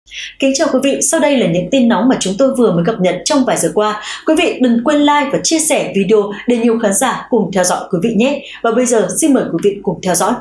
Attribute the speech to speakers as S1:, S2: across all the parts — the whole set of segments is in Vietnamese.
S1: Kính chào quý vị, sau đây là những tin nóng mà chúng tôi vừa mới cập nhật trong vài giờ qua. Quý vị đừng quên like và chia sẻ video để nhiều khán giả cùng theo dõi quý vị nhé. Và bây giờ xin mời quý vị cùng theo dõi.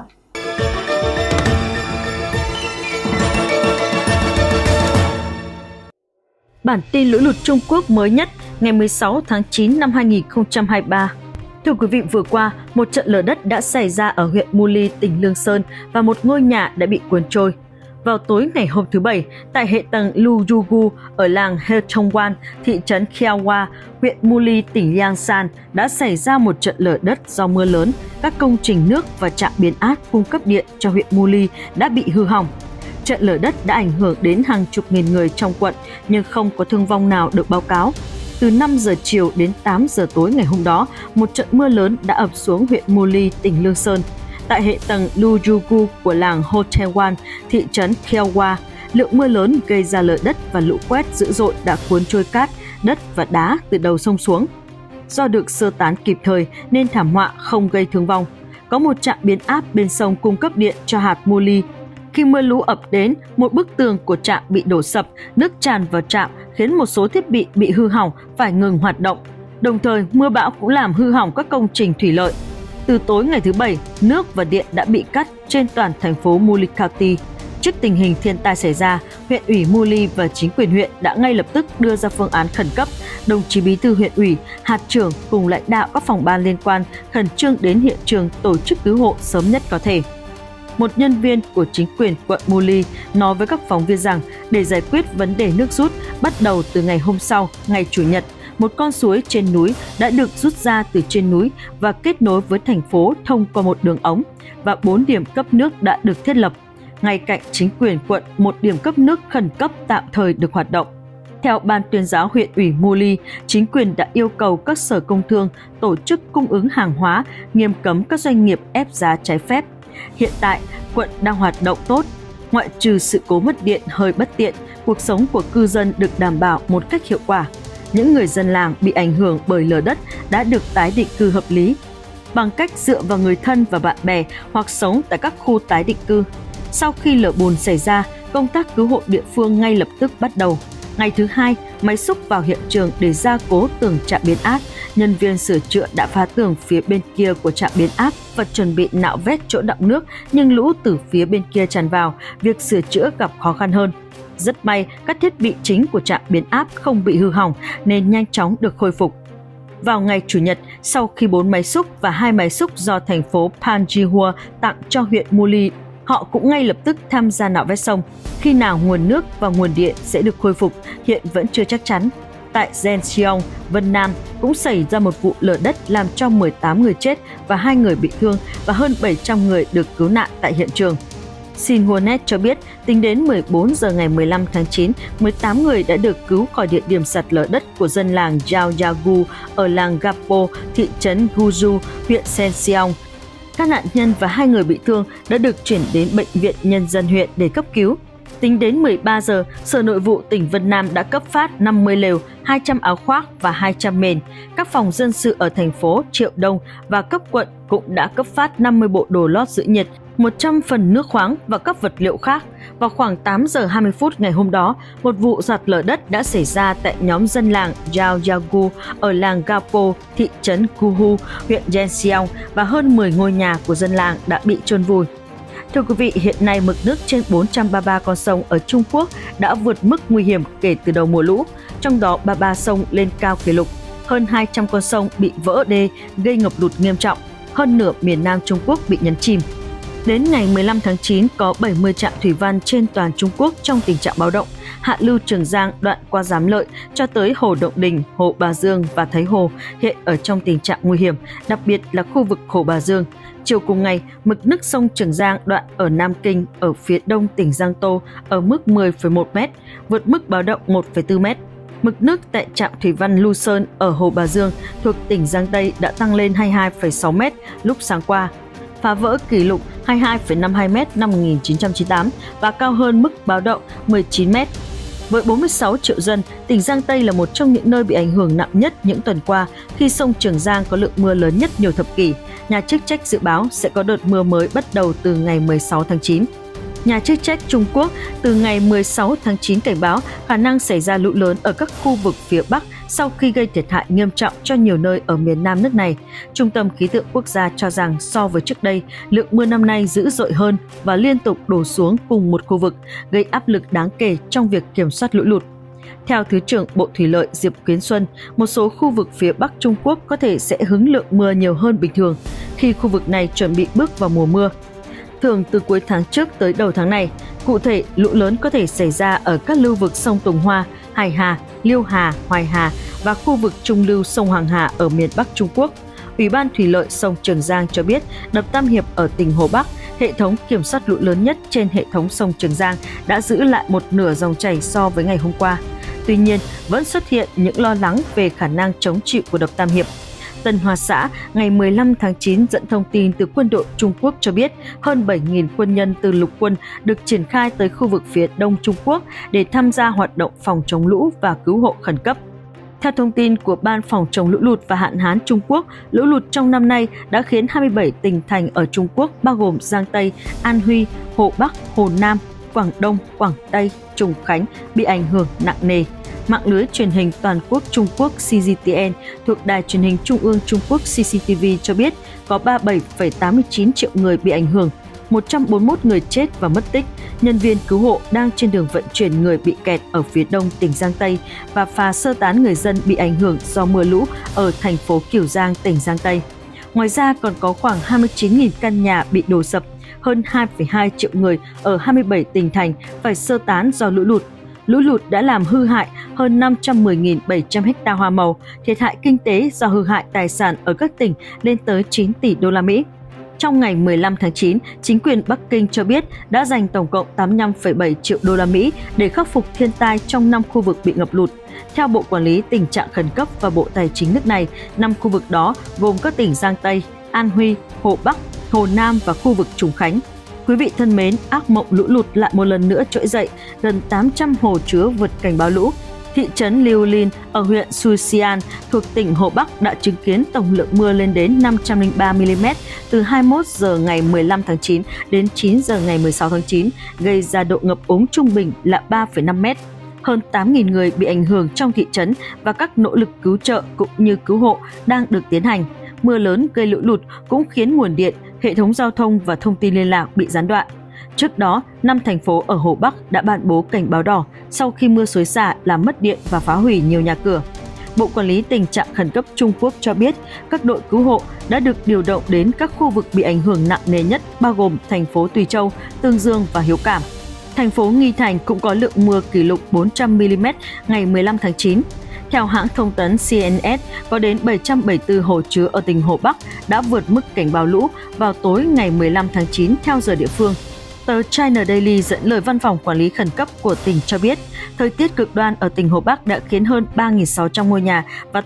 S2: Bản tin lũ lụt Trung Quốc mới nhất ngày 16 tháng 9 năm 2023. Thưa quý vị, vừa qua, một trận lở đất đã xảy ra ở huyện Muli, tỉnh Lương Sơn và một ngôi nhà đã bị cuốn trôi. Vào tối ngày hôm thứ Bảy, tại hệ tầng Luyugu ở làng Hetongwan, thị trấn Khiawa, huyện Muli, tỉnh Liangshan đã xảy ra một trận lở đất do mưa lớn. Các công trình nước và trạm biến áp cung cấp điện cho huyện Muli đã bị hư hỏng. Trận lở đất đã ảnh hưởng đến hàng chục nghìn người trong quận nhưng không có thương vong nào được báo cáo. Từ 5 giờ chiều đến 8 giờ tối ngày hôm đó, một trận mưa lớn đã ập xuống huyện Muli, tỉnh Lương Sơn. Tại hệ tầng Luyugu của làng Hetongwan, thị trấn Khiawa, lượng mưa lớn gây ra lở đất và lũ quét dữ dội đã cuốn trôi cát, đất và đá từ đầu sông xuống. Do được sơ tán kịp thời nên thảm họa không gây thương vong. Có một trạm biến áp bên sông cung cấp điện cho hạt Muli. Khi mưa lũ ập đến, một bức tường của trạm bị đổ sập, nước tràn vào trạm khiến một số thiết bị hư hỏng phải ngừng hoạt động. Đồng thời, mưa bão cũng làm hư hỏng các công trình thủy lợi. Từ tối ngày thứ Bảy, nước và điện đã bị cắt trên toàn thành phố Muli County. Trước tình hình thiên tai xảy ra, huyện ủy Muli và chính quyền huyện đã ngay lập tức đưa ra phương án khẩn cấp. Đồng chí bí thư huyện ủy, hạt trưởng cùng lãnh đạo các phòng ban liên quan khẩn trương đến hiện trường tổ chức cứu hộ sớm nhất có thể. Một nhân viên của chính quyền quận Muli nói với các phóng viên rằng để giải quyết vấn đề nước rút, bắt đầu từ ngày hôm sau, ngày Chủ nhật, một con suối trên núi đã được rút ra từ trên núi và kết nối với thành phố thông qua một đường ống và 4 điểm cấp nước đã được thiết lập. Ngay cạnh chính quyền quận, một điểm cấp nước khẩn cấp tạm thời được hoạt động. Theo Ban tuyên giáo huyện ủy Muli, chính quyền đã yêu cầu các sở công thương tổ chức cung ứng hàng hóa, nghiêm cấm các doanh nghiệp ép giá trái phép. Hiện tại, quận đang hoạt động tốt. Ngoại trừ sự cố mất điện hơi bất tiện, cuộc sống của cư dân được đảm bảo một cách hiệu quả. Những người dân làng bị ảnh hưởng bởi lở đất đã được tái định cư hợp lý bằng cách dựa vào người thân và bạn bè hoặc sống tại các khu tái định cư. Sau khi lở bùn xảy ra, công tác cứu hộ địa phương ngay lập tức bắt đầu. Ngày thứ Hai, máy xúc vào hiện trường để gia cố tường trạm biến áp. Nhân viên sửa chữa đã phá tường phía bên kia của trạm biến áp và chuẩn bị nạo vét chỗ đọng nước, nhưng lũ từ phía bên kia tràn vào, việc sửa chữa gặp khó khăn hơn. Rất may, các thiết bị chính của trạm biến áp không bị hư hỏng nên nhanh chóng được khôi phục. Vào ngày Chủ nhật, sau khi 4 máy xúc và 2 máy xúc do thành phố Panjihua tặng cho huyện Muli, họ cũng ngay lập tức tham gia nạo vét sông. Khi nào nguồn nước và nguồn điện sẽ được khôi phục hiện vẫn chưa chắc chắn. Tại Zhenxiong, Vân Nam cũng xảy ra một vụ lở đất làm cho 18 người chết và 2 người bị thương và hơn 700 người được cứu nạn tại hiện trường. Xinhuanet cho biết, tính đến 14 giờ ngày 15 tháng 9, 18 người đã được cứu khỏi địa điểm sạt lở đất của dân làng Jiaoyagu ở làng Gapo, thị trấn Guju, huyện Zhenxiong. Các nạn nhân và 2 người bị thương đã được chuyển đến Bệnh viện Nhân dân huyện để cấp cứu. Tính đến 13 giờ, Sở Nội vụ tỉnh Vân Nam đã cấp phát 50 lều, 200 áo khoác và 200 mền. Các phòng dân sự ở thành phố Triệu Đông và cấp quận cũng đã cấp phát 50 bộ đồ lót giữ nhiệt, 100 phần nước khoáng và các vật liệu khác. Vào khoảng 8 giờ 20 phút ngày hôm đó, một vụ sạt lở đất đã xảy ra tại nhóm dân làng Jiaoyagu ở làng Gapo, thị trấn Guhu, huyện Zhenxiong và hơn 10 ngôi nhà của dân làng đã bị chôn vùi. Thưa quý vị, hiện nay mực nước trên 433 con sông ở Trung Quốc đã vượt mức nguy hiểm kể từ đầu mùa lũ, trong đó 33 sông lên cao kỷ lục. Hơn 200 con sông bị vỡ đê gây ngập lụt nghiêm trọng, hơn nửa miền Nam Trung Quốc bị nhấn chìm. Đến ngày 15 tháng 9, có 70 trạm thủy văn trên toàn Trung Quốc trong tình trạng báo động. Hạ lưu Trường Giang đoạn qua Giám Lợi cho tới Hồ Động Đình, Hồ Bà Dương và Thái Hồ hiện ở trong tình trạng nguy hiểm, đặc biệt là khu vực Hồ Bà Dương. Chiều cùng ngày, mực nước sông Trường Giang đoạn ở Nam Kinh ở phía đông tỉnh Giang Tô ở mức 10,1 m, vượt mức báo động 1,4 m. Mực nước tại trạm thủy văn Lu Sơn ở Hồ Bà Dương thuộc tỉnh Giang Tây đã tăng lên 22,6 m lúc sáng qua, phá vỡ kỷ lục 22,52 m năm 1998 và cao hơn mức báo động 19 m. Với 46 triệu dân, tỉnh Giang Tây là một trong những nơi bị ảnh hưởng nặng nhất những tuần qua khi sông Trường Giang có lượng mưa lớn nhất nhiều thập kỷ. Nhà chức trách dự báo sẽ có đợt mưa mới bắt đầu từ ngày 16 tháng 9. Nhà chức trách Trung Quốc từ ngày 16 tháng 9 cảnh báo khả năng xảy ra lũ lớn ở các khu vực phía Bắc sau khi gây thiệt hại nghiêm trọng cho nhiều nơi ở miền Nam nước này. Trung tâm Khí tượng Quốc gia cho rằng so với trước đây, lượng mưa năm nay dữ dội hơn và liên tục đổ xuống cùng một khu vực, gây áp lực đáng kể trong việc kiểm soát lũ lụt. Theo Thứ trưởng Bộ Thủy lợi Diệp Kiến Xuân, một số khu vực phía Bắc Trung Quốc có thể sẽ hứng lượng mưa nhiều hơn bình thường khi khu vực này chuẩn bị bước vào mùa mưa. Thường từ cuối tháng trước tới đầu tháng này, cụ thể lũ lớn có thể xảy ra ở các lưu vực sông Tùng Hoa, Hải Hà, Liêu Hà, Hoài Hà và khu vực trung lưu sông Hoàng Hà ở miền Bắc Trung Quốc. Ủy ban Thủy lợi sông Trường Giang cho biết đập Tam Hiệp ở tỉnh Hồ Bắc, hệ thống kiểm soát lũ lớn nhất trên hệ thống sông Trường Giang, đã giữ lại một nửa dòng chảy so với ngày hôm qua. Tuy nhiên, vẫn xuất hiện những lo lắng về khả năng chống chịu của đập Tam Hiệp. Tân Hoa Xã ngày 15 tháng 9 dẫn thông tin từ quân đội Trung Quốc cho biết hơn 7.000 quân nhân từ lục quân được triển khai tới khu vực phía đông Trung Quốc để tham gia hoạt động phòng chống lũ và cứu hộ khẩn cấp. Theo thông tin của Ban phòng chống lũ lụt và hạn hán Trung Quốc, lũ lụt trong năm nay đã khiến 27 tỉnh thành ở Trung Quốc bao gồm Giang Tây, An Huy, Hồ Bắc, Hồ Nam, Quảng Đông, Quảng Tây, Trùng Khánh bị ảnh hưởng nặng nề. Mạng lưới truyền hình toàn quốc Trung Quốc CGTN thuộc Đài truyền hình Trung ương Trung Quốc CCTV cho biết có 37,89 triệu người bị ảnh hưởng, 141 người chết và mất tích. Nhân viên cứu hộ đang trên đường vận chuyển người bị kẹt ở phía đông tỉnh Giang Tây và phà sơ tán người dân bị ảnh hưởng do mưa lũ ở thành phố Kiều Giang, tỉnh Giang Tây. Ngoài ra còn có khoảng 29.000 căn nhà bị đổ sập, hơn 2,2 triệu người ở 27 tỉnh thành phải sơ tán do lũ lụt. Lũ lụt đã làm hư hại hơn 510.700 ha hoa màu, thiệt hại kinh tế do hư hại tài sản ở các tỉnh lên tới 9 tỷ đô la Mỹ. Trong ngày 15 tháng 9, chính quyền Bắc Kinh cho biết đã dành tổng cộng 85,7 triệu đô la Mỹ để khắc phục thiên tai trong 5 khu vực bị ngập lụt. Theo Bộ Quản lý Tình trạng Khẩn cấp và Bộ Tài chính nước này, 5 khu vực đó gồm các tỉnh Giang Tây, An Huy, Hồ Bắc, Hồ Nam và khu vực Trùng Khánh. Quý vị thân mến, ác mộng lũ lụt lại một lần nữa trỗi dậy, gần 800 hồ chứa vượt cảnh báo lũ. Thị trấn Liu Lin ở huyện Suxian thuộc tỉnh Hồ Bắc đã chứng kiến tổng lượng mưa lên đến 503 mm từ 21 giờ ngày 15 tháng 9 đến 9 giờ ngày 16 tháng 9, gây ra độ ngập úng trung bình là 3,5 m. Hơn 8.000 người bị ảnh hưởng trong thị trấn và các nỗ lực cứu trợ cũng như cứu hộ đang được tiến hành. Mưa lớn gây lũ lụt cũng khiến nguồn điện, hệ thống giao thông và thông tin liên lạc bị gián đoạn. Trước đó, 5 thành phố ở Hồ Bắc đã ban bố cảnh báo đỏ sau khi mưa xối xả làm mất điện và phá hủy nhiều nhà cửa. Bộ Quản lý Tình trạng Khẩn cấp Trung Quốc cho biết các đội cứu hộ đã được điều động đến các khu vực bị ảnh hưởng nặng nề nhất bao gồm thành phố Tùy Châu, Tương Dương và Hiếu Cảm. Thành phố Nghi Thành cũng có lượng mưa kỷ lục 400 mm ngày 15 tháng 9. Theo hãng thông tấn CNS, có đến 774 hồ chứa ở tỉnh Hồ Bắc đã vượt mức cảnh báo lũ vào tối ngày 15 tháng 9 theo giờ địa phương. Tờ China Daily dẫn lời văn phòng quản lý khẩn cấp của tỉnh cho biết, thời tiết cực đoan ở tỉnh Hồ Bắc đã khiến hơn 3.600 ngôi nhà và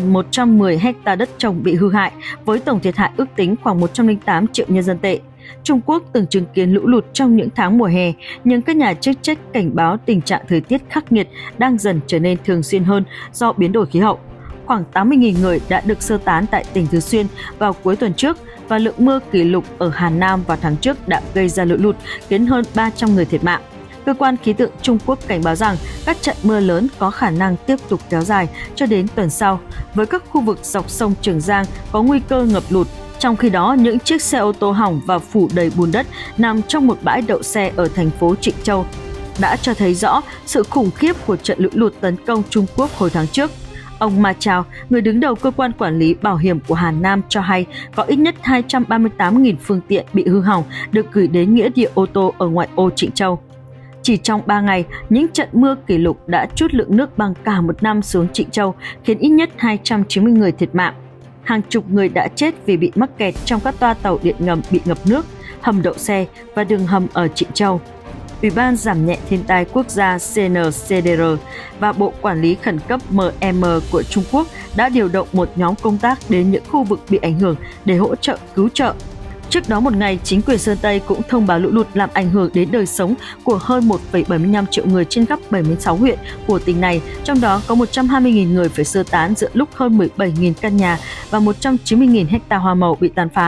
S2: 8.110 ha đất trồng bị hư hại, với tổng thiệt hại ước tính khoảng 108 triệu nhân dân tệ. Trung Quốc từng chứng kiến lũ lụt trong những tháng mùa hè, nhưng các nhà chức trách cảnh báo tình trạng thời tiết khắc nghiệt đang dần trở nên thường xuyên hơn do biến đổi khí hậu. Khoảng 80.000 người đã được sơ tán tại tỉnh Tứ Xuyên vào cuối tuần trước và lượng mưa kỷ lục ở Hà Nam vào tháng trước đã gây ra lũ lụt khiến hơn 300 người thiệt mạng. Cơ quan khí tượng Trung Quốc cảnh báo rằng các trận mưa lớn có khả năng tiếp tục kéo dài cho đến tuần sau, với các khu vực dọc sông Trường Giang có nguy cơ ngập lụt. Trong khi đó, những chiếc xe ô tô hỏng và phủ đầy bùn đất nằm trong một bãi đậu xe ở thành phố Trịnh Châu đã cho thấy rõ sự khủng khiếp của trận lũ lụt tấn công Trung Quốc hồi tháng trước. Ông Ma Chao, người đứng đầu cơ quan quản lý bảo hiểm của Hà Nam cho hay có ít nhất 238.000 phương tiện bị hư hỏng được gửi đến nghĩa địa ô tô ở ngoại ô Trịnh Châu. Chỉ trong 3 ngày, những trận mưa kỷ lục đã trút lượng nước bằng cả một năm xuống Trịnh Châu, khiến ít nhất 290 người thiệt mạng. Hàng chục người đã chết vì bị mắc kẹt trong các toa tàu điện ngầm bị ngập nước, hầm đậu xe và đường hầm ở Trịnh Châu. Ủy ban Giảm nhẹ thiên tai quốc gia CNCDR và Bộ Quản lý Khẩn cấp MM của Trung Quốc đã điều động một nhóm công tác đến những khu vực bị ảnh hưởng để hỗ trợ cứu trợ. Trước đó một ngày, chính quyền Sơn Tây cũng thông báo lũ lụt làm ảnh hưởng đến đời sống của hơn 1,75 triệu người trên khắp 76 huyện của tỉnh này, trong đó có 120.000 người phải sơ tán giữa lúc hơn 17.000 căn nhà và 190.000 ha hoa màu bị tàn phá.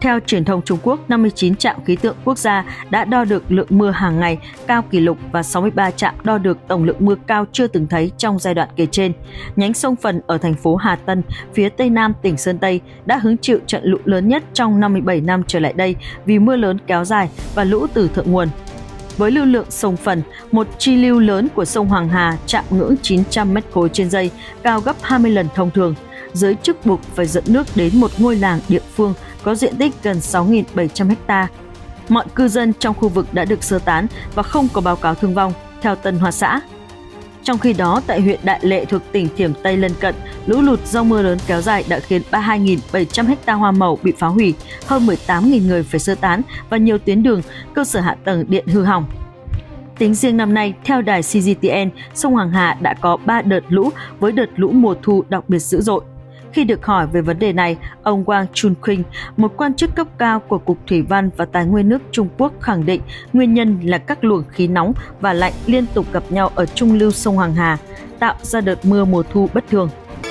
S2: Theo truyền thông Trung Quốc, 59 trạm khí tượng quốc gia đã đo được lượng mưa hàng ngày cao kỷ lục và 63 trạm đo được tổng lượng mưa cao chưa từng thấy trong giai đoạn kể trên. Nhánh sông Phần ở thành phố Hà Tân, phía tây nam tỉnh Sơn Tây đã hứng chịu trận lũ lớn nhất trong 57 năm trở lại đây vì mưa lớn kéo dài và lũ từ thượng nguồn. Với lưu lượng sông Phần, một chi lưu lớn của sông Hoàng Hà chạm ngưỡng 900 m3 trên giây, cao gấp 20 lần thông thường. Giới chức buộc phải dẫn nước đến một ngôi làng địa phương có diện tích gần 6.700 ha. Mọi cư dân trong khu vực đã được sơ tán và không có báo cáo thương vong, theo Tân Hoa Xã. Trong khi đó, tại huyện Đại Lệ thuộc tỉnh Thiểm Tây lân cận, lũ lụt do mưa lớn kéo dài đã khiến 32.700 ha hoa màu bị phá hủy, hơn 18.000 người phải sơ tán và nhiều tuyến đường, cơ sở hạ tầng điện hư hỏng. Tính riêng năm nay, theo đài CGTN, sông Hoàng Hà đã có 3 đợt lũ với đợt lũ mùa thu đặc biệt dữ dội. Khi được hỏi về vấn đề này, ông Wang Chunqing, một quan chức cấp cao của Cục Thủy văn và Tài nguyên nước Trung Quốc khẳng định nguyên nhân là các luồng khí nóng và lạnh liên tục gặp nhau ở trung lưu sông Hoàng Hà, tạo ra đợt mưa mùa thu bất thường.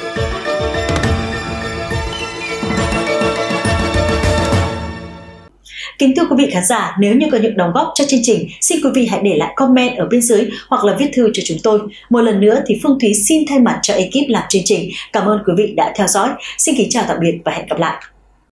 S1: Kính thưa quý vị khán giả, nếu như có những đóng góp cho chương trình, xin quý vị hãy để lại comment ở bên dưới hoặc là viết thư cho chúng tôi. Một lần nữa thì Phương Thúy xin thay mặt cho ekip làm chương trình. Cảm ơn quý vị đã theo dõi. Xin kính chào tạm biệt và hẹn gặp lại.